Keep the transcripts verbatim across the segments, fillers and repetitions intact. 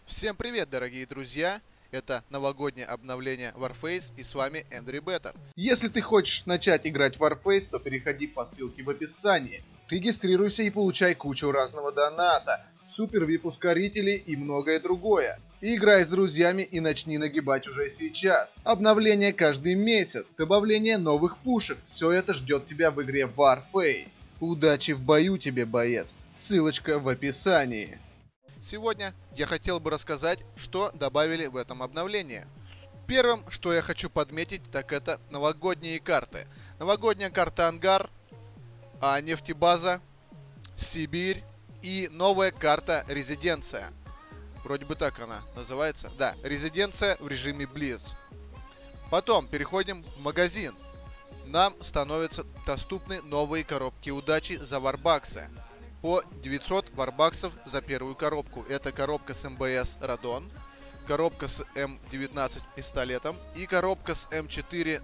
Всем привет, дорогие друзья! Это новогоднее обновление Warface, и с вами Angry Better. Если ты хочешь начать играть в Warface, то переходи по ссылке в описании. Регистрируйся и получай кучу разного доната, супер ви ай пи-ускорители и многое другое. Играй с друзьями и начни нагибать уже сейчас. Обновление каждый месяц, добавление новых пушек. Все это ждет тебя в игре Warface. Удачи в бою тебе, боец. Ссылочка в описании. Сегодня я хотел бы рассказать, что добавили в этом обновлении. Первым, что я хочу подметить, так это новогодние карты. Новогодняя карта Ангар, а, нефтебаза, Сибирь и новая карта Резиденция. Вроде бы так она называется. Да, Резиденция в режиме Блиц. Потом переходим в магазин. Нам становятся доступны новые коробки удачи за варбаксы. По девятьсот варбаксов за первую коробку. Это коробка с эм бэ эс Радон, коробка с эм девятнадцать пистолетом и коробка с эм четыре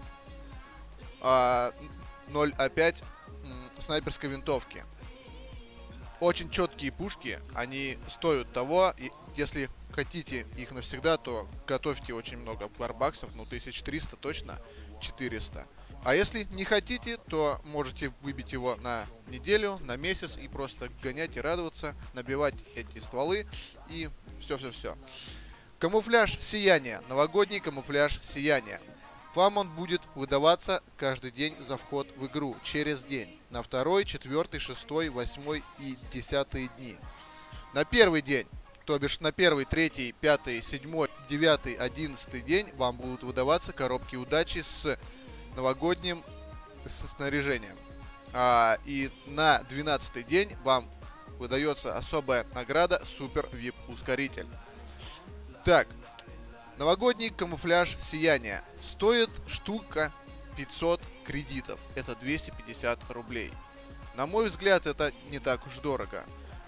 ноль а пять снайперской винтовки. Очень четкие пушки, они стоят того, и если хотите их навсегда, то готовьте очень много варбаксов, ну тысяч триста точно, четыреста. А если не хотите, то можете выбить его на неделю, на месяц и просто гонять и радоваться, набивать эти стволы и все-все-все. Камуфляж сияния. Новогодний камуфляж сияния. Вам он будет выдаваться каждый день за вход в игру, через день. На второй, четвертый, шестой, восьмой и десятый дни. На первый день, то бишь на первый, третий, пятый, седьмой, девятый, одиннадцатый день вам будут выдаваться коробки удачи с новогодним снаряжением. А, и на двенадцатый день вам выдается особая награда Супер ви ай пи-ускоритель. Так, новогодний камуфляж сияния. Стоит штука пятьсот кредитов. Это двести пятьдесят рублей. На мой взгляд, это не так уж дорого.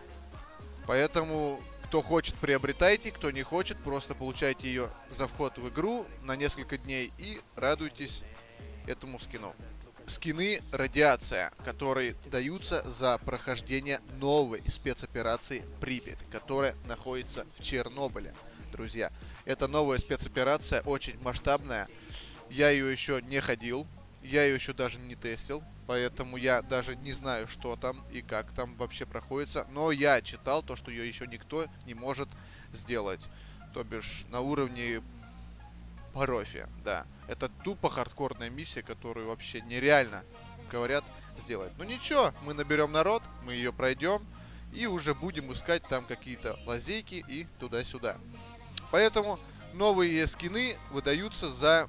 Поэтому, кто хочет, приобретайте, кто не хочет, просто получайте ее за вход в игру на несколько дней и радуйтесь этому скину. Скины радиация, которые даются за прохождение новой спецоперации Припять, которая находится в Чернобыле. Друзья, это новая спецоперация, очень масштабная. Я ее еще не ходил, я ее еще даже не тестил, поэтому я даже не знаю, что там и как там вообще проходится. Но я читал то, что ее еще никто не может сделать. То бишь на уровне профи, да. Это тупо хардкорная миссия, которую вообще нереально, говорят, сделать. Ну ничего, мы наберем народ, мы ее пройдем и уже будем искать там какие-то лазейки и туда-сюда. Поэтому новые скины выдаются за,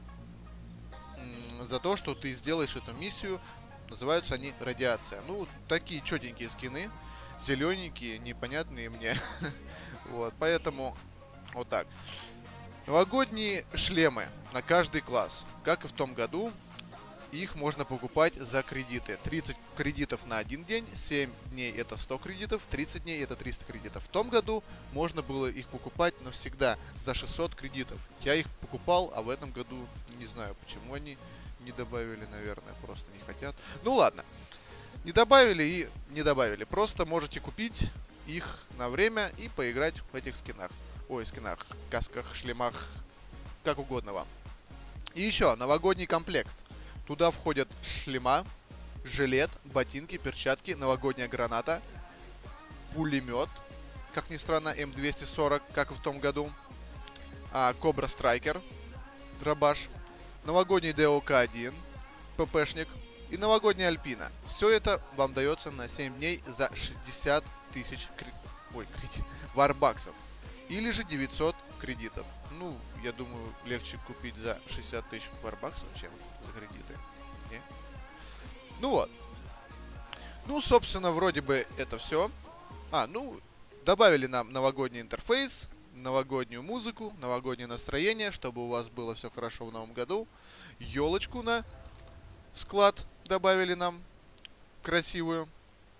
за то, что ты сделаешь эту миссию. Называются они радиация. Ну, такие четенькие скины, зелененькие, непонятные мне. Вот, поэтому вот так. Новогодние шлемы на каждый класс. Как и в том году, их можно покупать за кредиты. тридцать кредитов на один день, семь дней это сто кредитов, тридцать дней это триста кредитов. В том году можно было их покупать навсегда за шестьсот кредитов. Я их покупал, а в этом году не знаю, почему они не добавили, наверное, просто не хотят. Ну ладно, не добавили и не добавили. Просто можете купить их на время и поиграть в этих скинах. Ой, скинах, касках, шлемах, как угодно вам. И еще, новогодний комплект. Туда входят шлема, жилет, ботинки, перчатки, новогодняя граната, пулемет, как ни странно, эм двести сорок, как и в том году, а, Кобра Страйкер, дробаш, новогодний дэ о ка один, пэ пэшник и новогодняя Альпина. Все это вам дается на семь дней за шестьдесят тысяч кри... Ой, кредит... варбаксов. Или же девятьсот кредитов. Ну, я думаю, легче купить за шестьдесят тысяч варбаксов, чем за кредиты. Не? Ну вот. Ну, собственно, вроде бы это все. А, ну, добавили нам новогодний интерфейс, новогоднюю музыку, новогоднее настроение, чтобы у вас было все хорошо в новом году. Елочку на склад добавили нам красивую.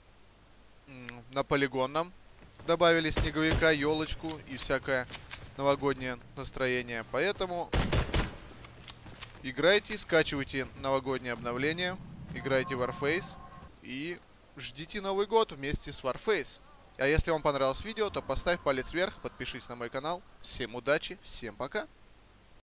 На полигон нам добавили снеговика, елочку и всякое новогоднее настроение. Поэтому играйте, скачивайте новогоднее обновление, играйте в Warface и ждите Новый год вместе с Warface. А если вам понравилось видео, то поставь палец вверх, подпишись на мой канал. Всем удачи, всем пока!